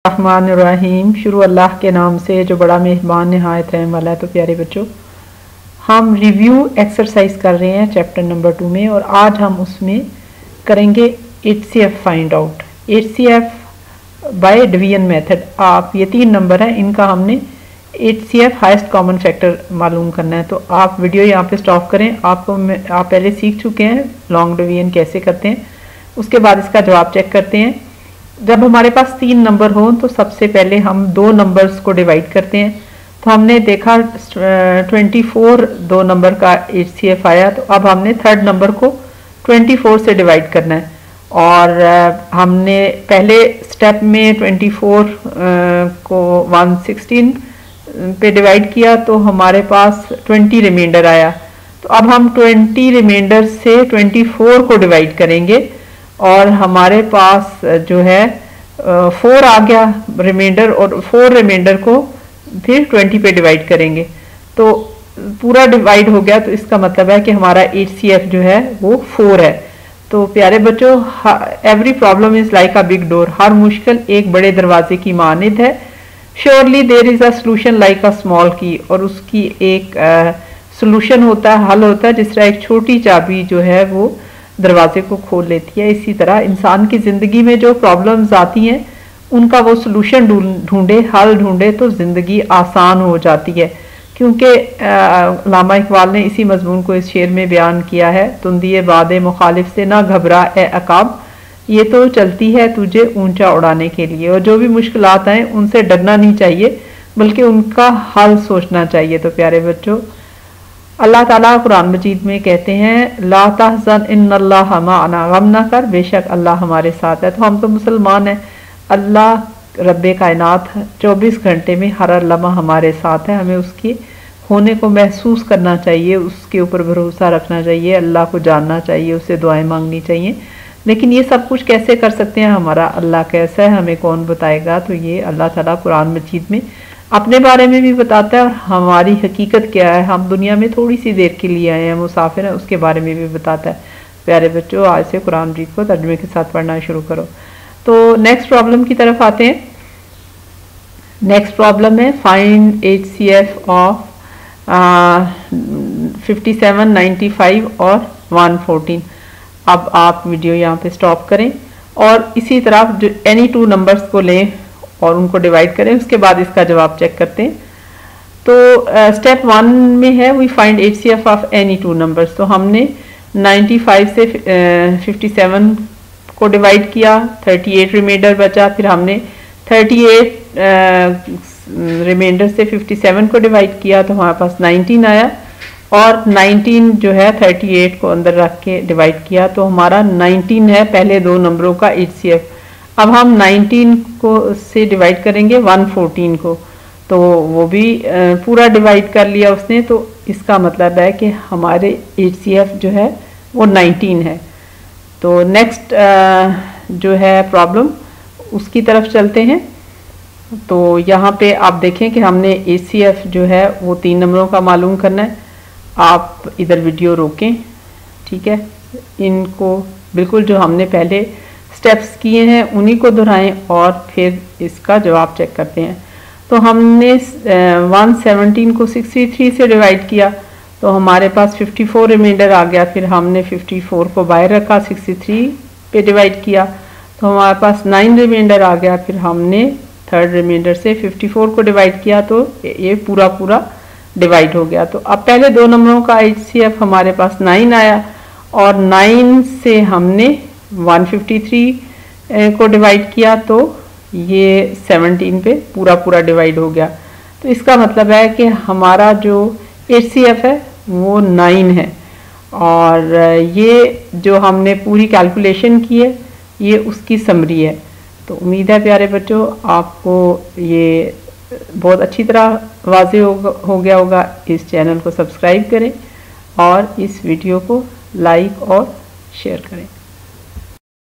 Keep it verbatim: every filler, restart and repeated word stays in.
रहमानिर्रहीम। शुरू अल्लाह के नाम से जो बड़ा मेहरबान नहायत रहम वाला है। तो प्यारे बच्चों, हम रिव्यू एक्सरसाइज कर रहे हैं चैप्टर नंबर टू में, और आज हम उसमें करेंगे H C F find out. H C F by division method. आप ये तीन नंबर हैं, इनका हमने H C F highest common factor मालूम करना है। तो आप वीडियो यहाँ पे स्टॉप करें। आपको आप पहले सीख चुके हैं लॉन्ग डिवीजन कैसे करते हैं, उसके बाद इसका जवाब चेक करते हैं। जब हमारे पास तीन नंबर हों तो सबसे पहले हम दो नंबर्स को डिवाइड करते हैं। तो हमने देखा ट्वेंटी फोर दो नंबर का एच सी एफ आया, तो अब हमने थर्ड नंबर को ट्वेंटी फोर से डिवाइड करना है। और हमने पहले स्टेप में ट्वेंटी फोर को वन सिक्सटीन पे डिवाइड किया, तो हमारे पास ट्वेंटी रिमाइंडर आया। तो अब हम ट्वेंटी रिमाइंडर से ट्वेंटी फोर को डिवाइड करेंगे और हमारे पास जो है फोर आ गया रिमाइंडर, और फोर रिमाइंडर को फिर ट्वेंटी पे डिवाइड करेंगे तो पूरा डिवाइड हो गया। तो इसका मतलब है कि हमारा एच सी एफ जो है वो फोर है। तो प्यारे बच्चों, every problem is like a big door. हर मुश्किल एक बड़े दरवाजे की मानिद है। Surely there is a solution like a small key. और उसकी एक सोल्यूशन uh, होता है, हल होता है, जिस तरह एक छोटी चाबी जो है वो दरवाजे को खोल लेती है। इसी तरह इंसान की ज़िंदगी में जो प्रॉब्लम्स आती हैं उनका वो सोल्यूशन ढूंढे, हल ढूंढे तो ज़िंदगी आसान हो जाती है। क्योंकि अल्लामा इकबाल ने इसी मजमून को इस शेर में बयान किया है, तुंदिए बादे मुखालिफ से ना घबरा ए अकाब, ये तो चलती है तुझे ऊंचा उड़ाने के लिए। और जो भी मुश्किलात आए उनसे डरना नहीं चाहिए, बल्कि उनका हल सोचना चाहिए। तो प्यारे बच्चों, अल्लाह ताला कुरान मजीद में कहते हैं ला तहज़न इन्नल्लाह माअना, गम ना कर, बेशक अल्लाह हमारे साथ है। तो हम तो मुसलमान हैं, अल्लाह रब्बे कायनात चौबीस घंटे में हर लम्हा हमारे साथ है। हमें उसके होने को महसूस करना चाहिए, उसके ऊपर भरोसा रखना चाहिए, अल्लाह को जानना चाहिए, उससे दुआएं मांगनी चाहिए। लेकिन ये सब कुछ कैसे कर सकते हैं, हमारा अल्लाह कैसा है, हमें कौन बताएगा? तो ये अल्लाह ताला कुरान मजीद में अपने बारे में भी बताता है, और हमारी हकीकत क्या है, हम दुनिया में थोड़ी सी देर के लिए आए हैं, मुसाफिर हैं, उसके बारे में भी बताता है। प्यारे बच्चों, आज से कुरान मजीद को तर्जुमे के साथ पढ़ना शुरू करो। तो नेक्स्ट प्रॉब्लम की तरफ आते हैं। नेक्स्ट प्रॉब्लम है find H C F of fifty seven, ninety five और वन फोर्टीन। अब आप वीडियो यहाँ पे स्टॉप करें और इसी तरह जो एनी टू नंबर्स को लें और उनको डिवाइड करें, उसके बाद इसका जवाब चेक करते हैं। तो स्टेप uh, वन में है we find H C F of any two numbers. तो हमने नाइन्टी फाइव से फिफ्टी सेवन को डिवाइड किया, थर्टी एट रिमाइंडर बचा। फिर हमने थर्टी एट रिमाइंडर से फिफ्टी सेवन को डिवाइड किया, तो हमारे पास नाइनटीन आया। और नाइनटीन जो है थर्टी एट को अंदर रख के डिवाइड किया, तो हमारा नाइनटीन है पहले दो नंबरों का एच सी एफ। अब हम नाइनटीन को से डिवाइड करेंगे वन फोर्टीन को, तो वो भी पूरा डिवाइड कर लिया उसने। तो इसका मतलब है कि हमारे एच सी एफ जो है वो नाइनटीन है। तो नेक्स्ट जो है प्रॉब्लम, उसकी तरफ चलते हैं। तो यहाँ पे आप देखें कि हमने एच सी एफ जो है वो तीन नंबरों का मालूम करना है। आप इधर वीडियो रोकें, ठीक है, इनको बिल्कुल जो हमने पहले स्टेप्स किए हैं उन्हीं को दोहराएं और फिर इसका जवाब चेक करते हैं। तो हमने वन सेवनटीन को सिक्सटी थ्री से डिवाइड किया, तो हमारे पास फिफ्टी फोर रिमाइंडर आ गया। फिर हमने फिफ्टी फोर को बाहर रखा, सिक्सटी थ्री पे डिवाइड किया, तो हमारे पास नाइन रिमाइंडर आ गया। फिर हमने थर्ड रिमाइंडर से फिफ्टी फोर को डिवाइड किया, तो ये पूरा पूरा डिवाइड हो गया। तो अब पहले दो नंबरों का एच सी एफ हमारे पास नाइन आया, और नाइन से हमने वन फिफ्टी थ्री को डिवाइड किया, तो ये सेवनटीन पे पूरा पूरा डिवाइड हो गया। तो इसका मतलब है कि हमारा जो एच सी एफ है वो नाइन है। और ये जो हमने पूरी कैलकुलेशन की है ये उसकी समरी है। तो उम्मीद है प्यारे बच्चों आपको ये बहुत अच्छी तरह वाज़ेह हो, हो गया होगा। इस चैनल को सब्सक्राइब करें और इस वीडियो को लाइक और शेयर करें।